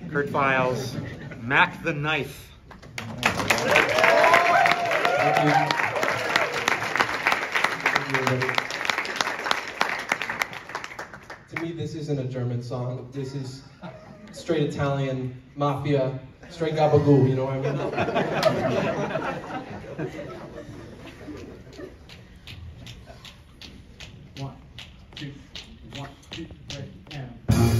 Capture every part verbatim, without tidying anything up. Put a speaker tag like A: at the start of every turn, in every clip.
A: Kurt Biles, Mack The Knife.
B: Thank you. Thank you. To me, this isn't a German song. This is straight Italian, mafia, straight gabagoo, you know what I mean?
C: One, two, one, two, three, and...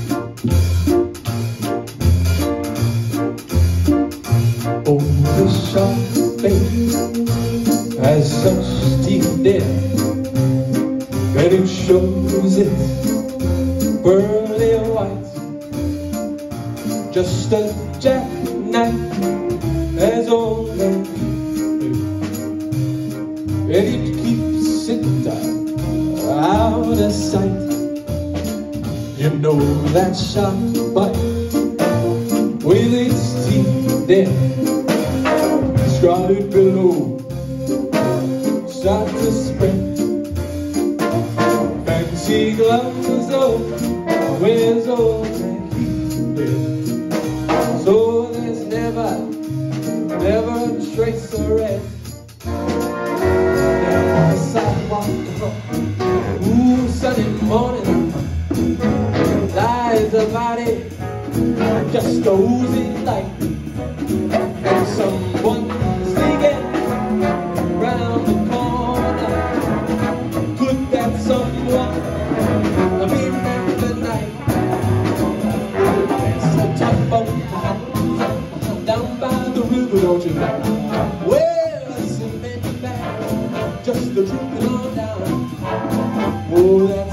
B: Oh, the sharp face has such deep depth, and it shows its pearly white, just a jackknife as old as and it keeps it out of sight. You know that sharp bite with its teeth there, scratched below, start to spread. Fancy gloves though, where's old Mackie dead? So there's never, never a trace of red. Down the sidewalk, ooh, sunny morning, lies a body, just oozing light. And someone's singing round the corner. Could that someone be Mack The Knife? There's a tugboat down by the river, don't you know? Well, a cement bag just a drooping on down. Oh, that